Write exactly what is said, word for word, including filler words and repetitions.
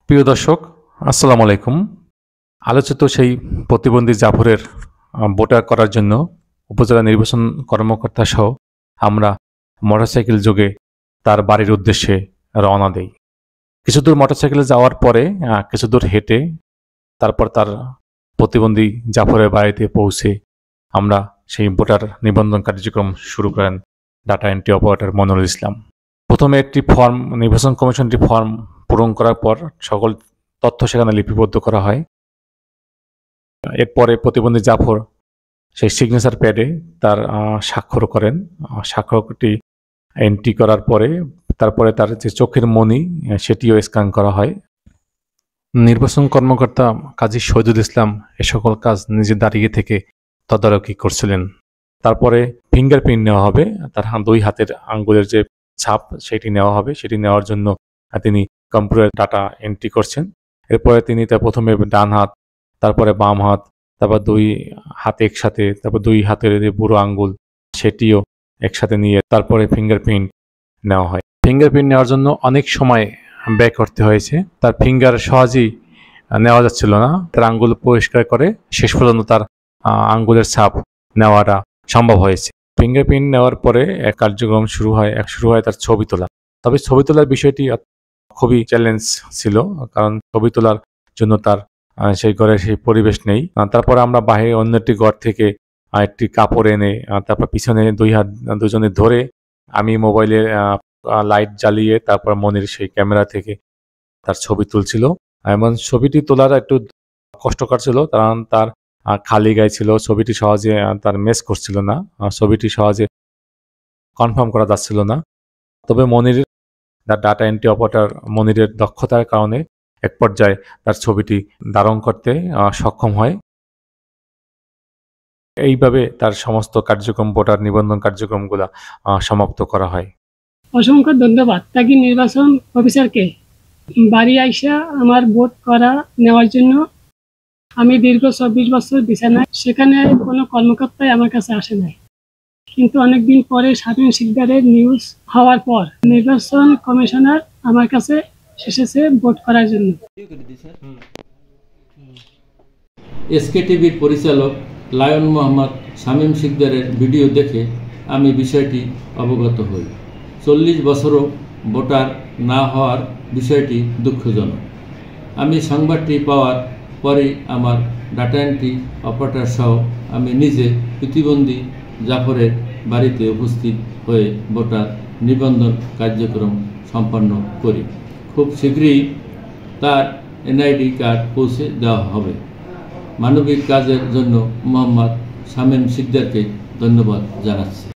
প্রিয় দর্শক, আসসালামু আলাইকুম। আলোচিত সেই প্রতিবন্ধী জাফরের আহ, ভোটার করার জন্য উপজেলা নির্বাচন কর্মকর্তা সহ আমরা মোটরসাইকেল যোগে তার বাড়ির উদ্দেশ্যে রওনা দেই। কিছু দূর মোটরসাইকেলে যাওয়ার পরে আহ, কিছু দূর হেঁটে তারপর তার প্রতিবন্ধী জাফরের বাড়িতে পৌঁছে আমরা সেই ভোটার নিবন্ধন কার্যক্রম শুরু করেন data entry operator Monirul Islam. প্রথমে একটি ফর্ম, নির্বাচন কমিশনটি ফর্ম পূরণ করার পর সকল তথ্য সেখানে লিপিবদ্ধ করা হয়। এরপরে প্রতিবন্ধী জাফর সেই সিগনেচার প্যাডে তার আহ, স্বাক্ষর করেন। আহ, স্বাক্ষরটি এন্ট্রি করার পরে তারপরে তার যে চোখের মনি আহ, সেটিও স্ক্যান করা হয়। নির্বাচন কর্মকর্তা কাজী শহীদুল ইসলাম এ সকল কাজ নিজে দাঁড়িয়ে থেকে তদারকি করছিলেন। তারপরে ফিঙ্গারপ্রিন্ট নেওয়া হবে, তার হা- দুই হাতের আঙ্গুলের যে ছাপ সেটি নেওয়া হবে। সেটি নেওয়ার জন্য আহ, তিনি কম্পিউটার ডাটা এন্ট্রি করছেন। এরপরে তিনি তার প্রথমে ডান হাত, তারপরে বাম হাত, তারপর দুই হাত একসাথে, তারপর দুই হাতের যে বুড়ো আঙ্গুল সেটিও একসাথে নিয়ে তারপরে ফিঙ্গারপ্রিন্ট নেওয়া হয়। ফিঙ্গারপ্রিন্ট নেওয়ার জন্য অনেক সময় ব্যয় করতে হয়েছে। তার ফিঙ্গার সহজেই আহ, নেওয়া যাচ্ছিল না। তার আঙ্গুল পরিষ্কার করে শেষ পর্যন্ত তার আহ, আঙ্গুলের ছাপ নেওয়াটা সম্ভব হয়েছে। ফিঙ্গারপ্রিন্ট নেওয়ার পরে এক কার্যক্রম শুরু হয় এক শুরু হয় তার ছবি তোলা। তবে ছবি তোলার বিষয়টি খুবই চ্যালেঞ্জ ছিল, কারণ ছবি তোলার জন্য তার আহ, সেই ঘরে সেই পরিবেশ নেই। আহ, তারপর আমরা বাইরে অন্য একটি ঘর থেকে আহ, একটি কাপড় এনে আহ, তারপর পিছনে দুই হাত দুজনে ধরে আমি মোবাইলের লাইট জ্বালিয়ে তারপর মনির সেই ক্যামেরা থেকে তার ছবি তুলছিল। এবং ছবিটি তোলার একটু কষ্টকর ছিল, কারণ তার আহ, খালি গায়ে ছিল। ছবিটি সহজে আহ, তার মেস করছিল না, আহ, ছবিটি সহজে কনফার্ম করা যাচ্ছিল না। তবে মনির তার ডাটা এন্ট্রি অপারেটর মনিরের দক্ষতার কারণে এক পর্যায়ে তার ছবিটি ধারণ করতে আহ, সক্ষম হয়। এইভাবে তার সমস্ত কার্যক্রম, ভোটার নিবন্ধন কার্যক্রমগুলা আহ, সমাপ্ত করা হয়। অসংখ্য ধন্যবাদ তাকে নির্বাচন অফিসারকে বাড়ি আইসা আমার ভোট করা নেওয়ার জন্য। আমি দীর্ঘ চব্বিশ বছর বিছানায়, সেখানে কোনো কর্মকর্তাই আমার কাছে আসে নাই। কিন্তু অনেকদিন পরে স্বাধীন শিকদারের নিউজ হওয়ার পর নির্বাচন কমিশনার আমার কাছে এসেছে ভোট করার জন্য। এসকে টিভির পরিচালক লায়ন মোহাম্মদ শামীম শিকদারের ভিডিও দেখে আমি বিষয়টি অবগত হই। চল্লিশ বছরও ভোটার না হওয়ার বিষয়টি দুঃখজনক। আমি সংবাদটি পাওয়ার পরে আমার ডাটা এন্ট্রি অপারেটর সহ আমি নিজে প্রতিবন্ধী জাফরের বাড়িতে উপস্থিত হয়ে ভোটার নিবন্ধন কার্যক্রম সম্পন্ন করি। খুব শীঘ্রই তার এনআইডি কার্ড পৌঁছে দেওয়া হবে। মানবিক কাজের জন্য মোহাম্মদ শামীম শিকদারকে ধন্যবাদ জানাচ্ছি।